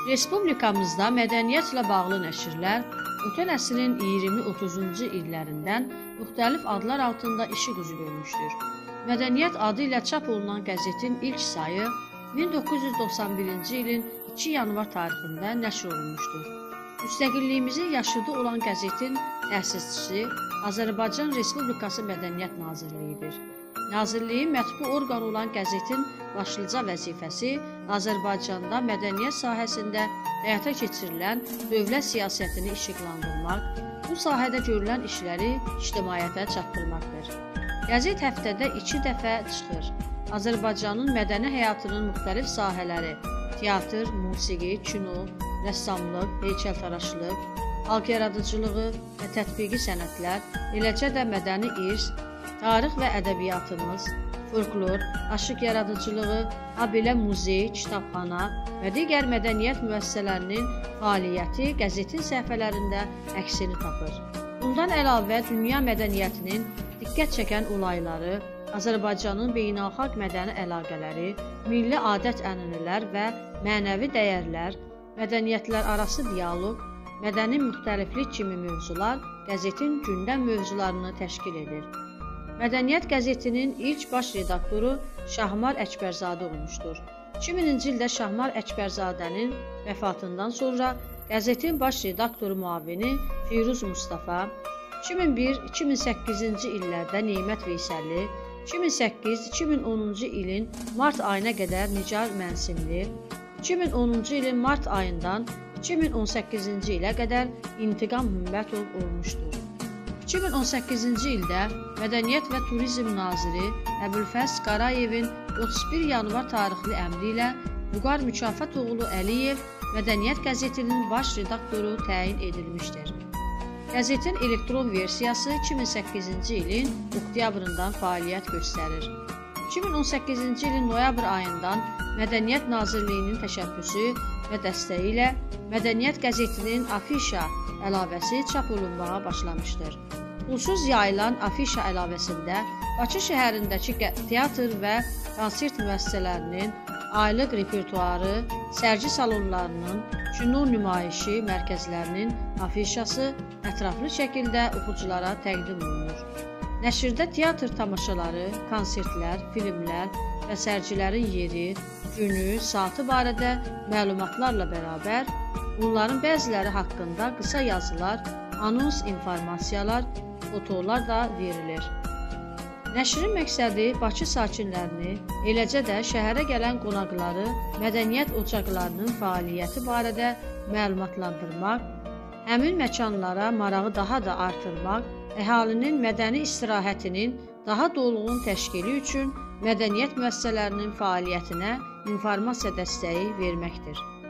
Respublikamızda mədəniyyətlə bağlı nəşrlər ötən əsrin 20-30-cu illərindən müxtəlif adlar altında işıq üzü görmüşdür. Mədəniyyət adı ilə çap olunan qəzetin ilk sayı 1991-ci ilin 2 yanvar tarixində nəşr olunmuşdur. Müstəqilliyimizin yaşıdı olan qəzetin təsisçisi Azərbaycan Respublikası Mədəniyyət Nazirliyidir. Nazirliyin mətbu orqanı olan qəzetin başlıca vəzifəsi Azərbaycanda mədəniyyət sahəsində həyata keçirilən dövlət siyasətini işıqlandırmaq, bu sahədə görülən işləri ictimaiyyətə çatdırmaqdır. Qəzet həftədə 2 dəfə çıxır. Azərbaycanın mədəni həyatının müxtəlif sahələri, teatr, musiqi, kino, rəssamlıq, heykəltaraşlıq, xalq yaradıcılığı və tətbiqi sənətlər, eləcə də mədəni irs, tarix və ədəbiyyatımız, folklor, aşıq yaradıcılığı, habelə muzey, kitabxana və digər mədəniyyət müəssisələrinin fəaliyyəti qəzetin səhifələrində əksini tapır. Bundan əlavə dünya mədəniyyətinin diqqət çəkən olayları, Azərbaycanın beynəlxalq mədəni əlaqələri, milli adət-ənənələr və mənəvi dəyərlər, mədəniyyətlər arası dialoq, mədəni müxtəliflik kimi mövzular qəzetin gündəm mövzularını təşkil edir. Mədəniyyət qəzetinin ilk baş redaktoru Şahmar Əkbərzadə olmuşdur. 2000-ci ildə Şahmar Əkbərzadənin vəfatından sonra qəzetin baş redaktoru müavini Firuz Mustafa, 2001-2008-ci illərdə Neymət Veysəlli, 2008-2010-cu ilin mart ayına qədər Nicar Mənsimli, 2010-cu ilin mart ayından 2018-ci ilə qədər İntiqam Hümbətov olmuşdur. 2018-ci ildə Mədəniyyət və Turizm naziri Əbülfəz Qarayevin 31 yanvar tarixli əmri ilə Vüqar Mükafatoğlu Əliyev Mədəniyyət qəzetinin baş redaktoru təyin edilmişdir. Qəzetin elektron versiyası 2008-ci ilin oktyabrından fəaliyyət göstərir. 2018-ci ilin noyabr ayından Mədəniyyət Nazirliyinin təşəbbüsü və dəstəyi ilə Mədəniyyət qəzetinin afişa əlavəsi çap olunmağa başlamışdır. Pulsuz yayılan afişa əlavəsində Bakı şəhərindəki teatr və konsert müəssisələrinin aylıq repertuarı, sərgi salonlarının, kino nümayişi mərkəzlərinin afişası ətraflı şəkildə oxuculara təqdim olunur. Nəşrdə teatr tamaşaları, konsertlər, filmlər və sərgilərin yeri, günü, saatı barədə məlumatlarla bərabər, bunların bəziləri haqqında qısa yazılar, anons informasiyalar, fotolar da verilir. Nəşrin məqsədi Bakı sakinlərini, eləcə də şəhərə gələn qonaqları mədəniyyət ocaqlarının fəaliyyəti barədə məlumatlandırmaq, həmin məkanlara marağı daha da artırmaq, əhalinin mədəni istirahətinin daha dolğun təşkili üçün mədəniyyət müəssisələrinin fəaliyyətinə informasiya dəstəyi verməkdir.